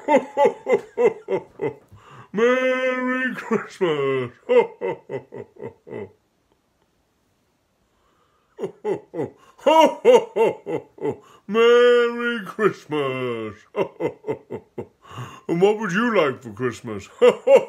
Merry Christmas! Merry Christmas! And what would you like for Christmas?